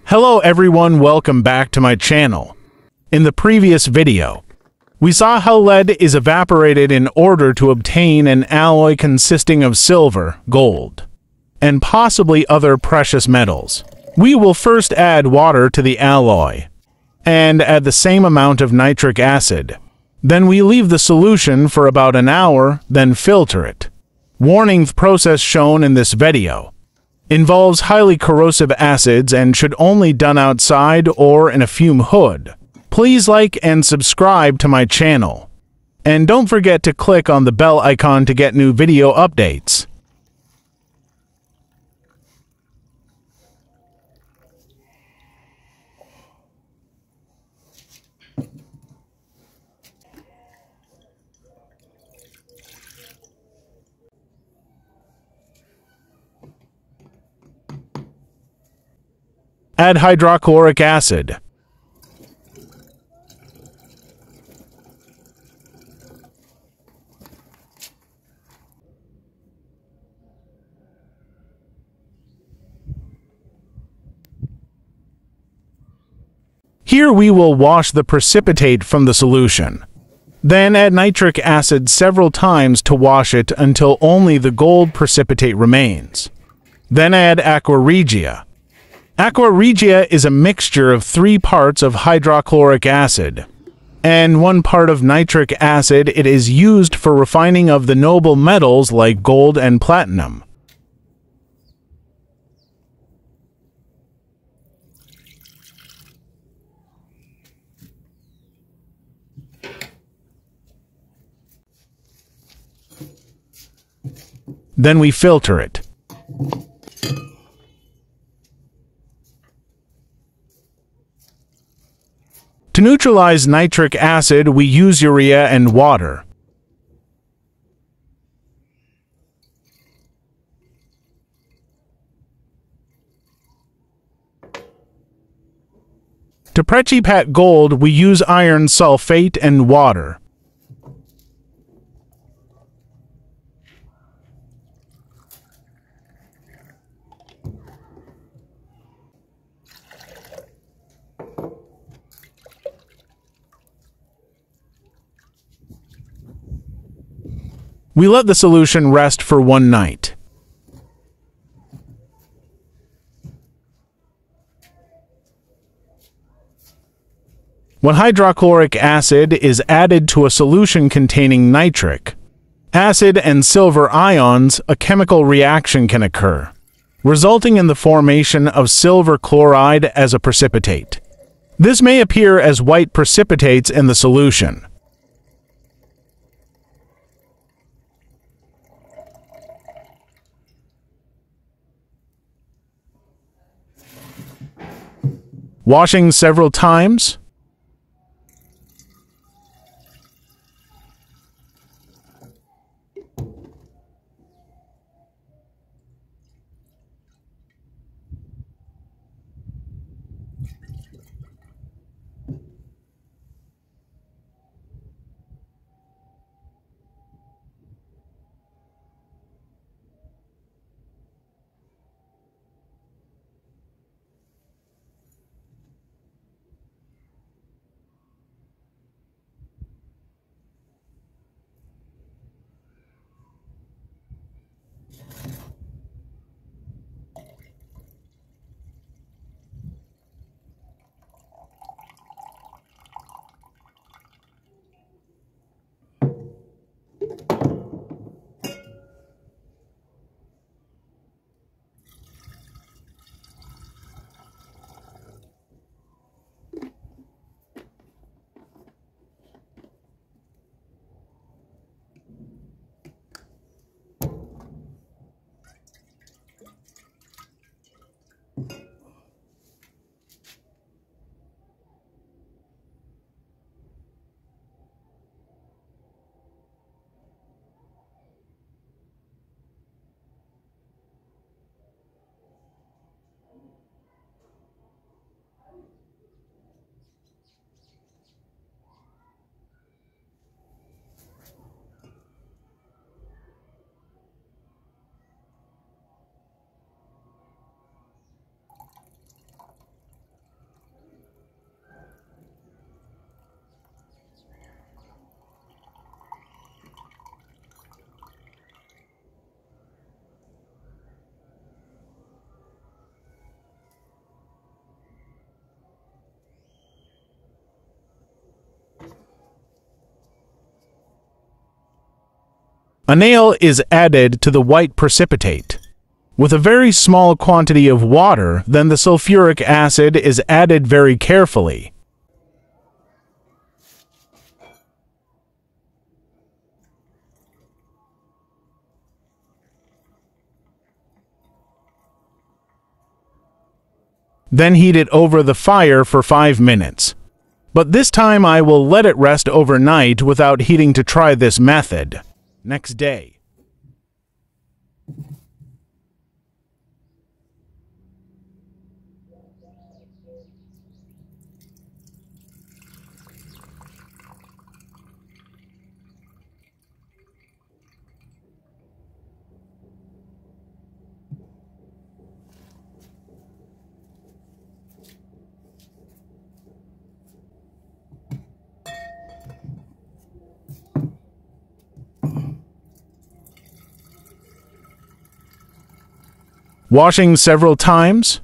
Hello everyone, welcome back to my channel. In the previous video, we saw how lead is evaporated in order to obtain an alloy consisting of silver, gold, and possibly other precious metals. We will first add water to the alloy, and add the same amount of nitric acid. Then we leave the solution for about an hour, then filter it. Warning: the process shown in this video involves highly corrosive acids and should only done outside or in a fume hood. Please like and subscribe to my channel. And don't forget to click on the bell icon to get new video updates. Add hydrochloric acid. Here we will wash the precipitate from the solution. Then add nitric acid several times to wash it until only the gold precipitate remains. Then add aqua regia. Aqua regia is a mixture of 3 parts of hydrochloric acid and 1 part of nitric acid. It is used for refining of the noble metals like gold and platinum. Then we filter it. To neutralize nitric acid, we use urea and water. To precipitate gold, we use iron sulfate and water. We let the solution rest for 1 night. When hydrochloric acid is added to a solution containing nitric acid and silver ions, a chemical reaction can occur, resulting in the formation of silver chloride as a precipitate. This may appear as white precipitates in the solution. Washing several times. A nail is added to the white precipitate. With a very small quantity of water, then the sulfuric acid is added very carefully. Then heat it over the fire for 5 minutes. But this time I will let it rest overnight without heating to try this method. Next day. Washing several times.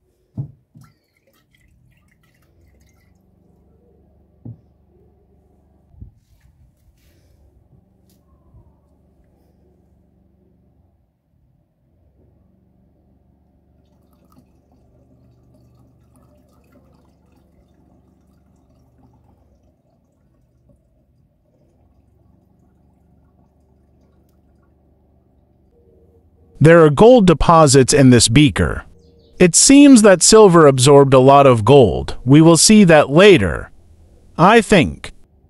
There are gold deposits in this beaker. It seems that silver absorbed a lot of gold. We will see that later, I think.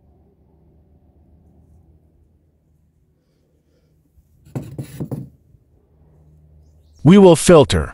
We will filter.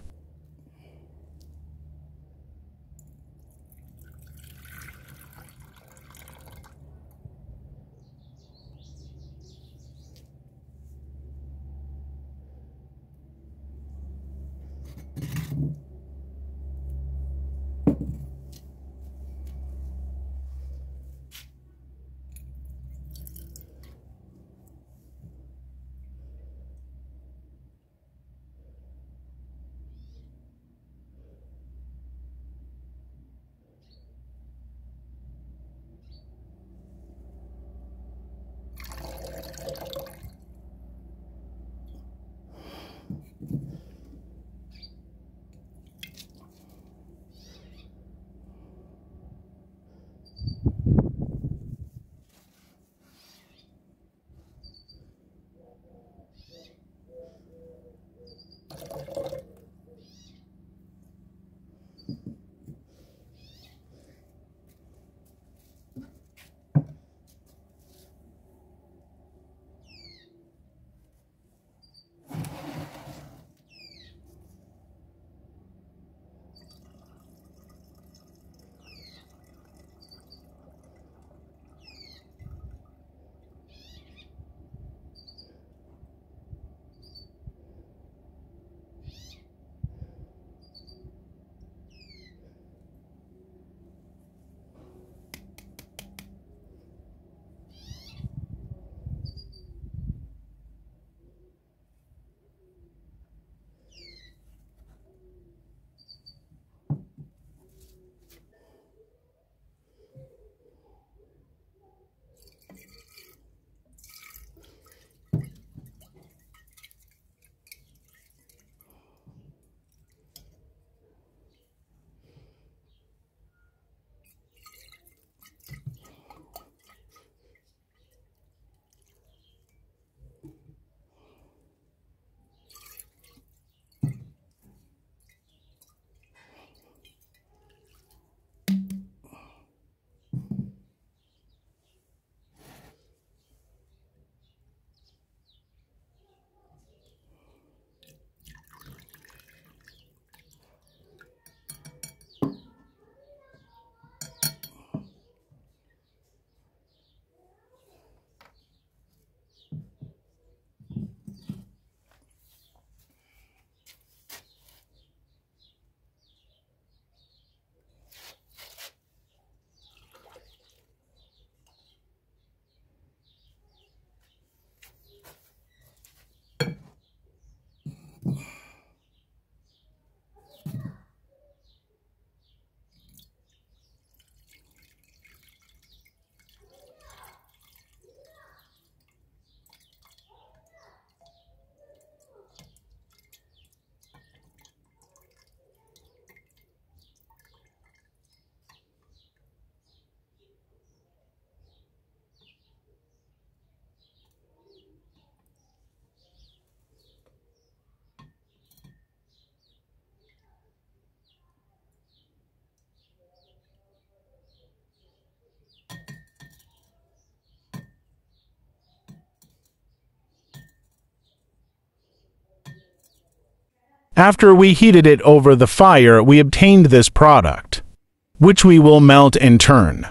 After we heated it over the fire, we obtained this product, which we will melt in turn.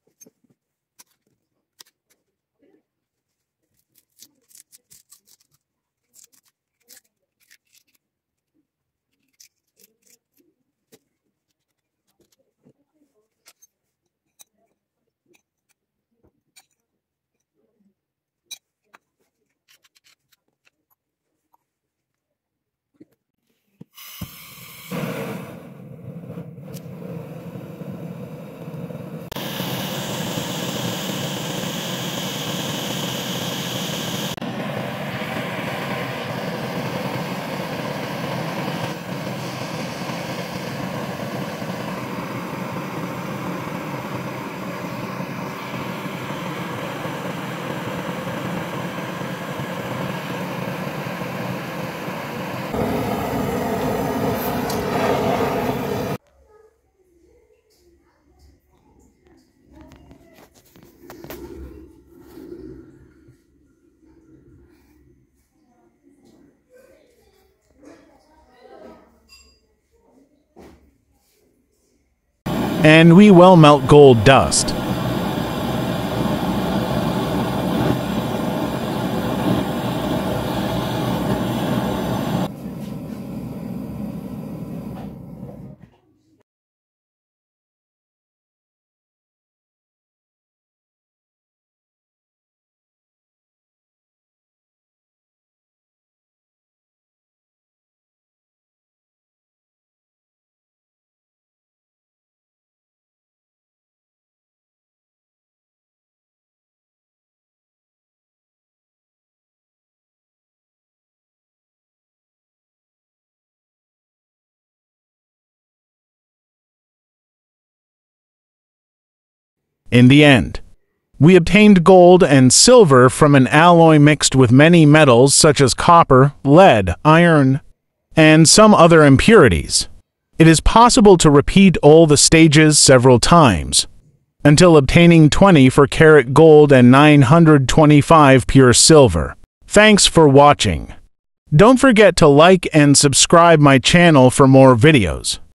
And we will melt gold dust. In the end, we obtained gold and silver from an alloy mixed with many metals such as copper, lead, iron, and some other impurities. It is possible to repeat all the stages several times, until obtaining 24-karat gold and 925 pure silver. Thanks for watching. Don't forget to like and subscribe my channel for more videos.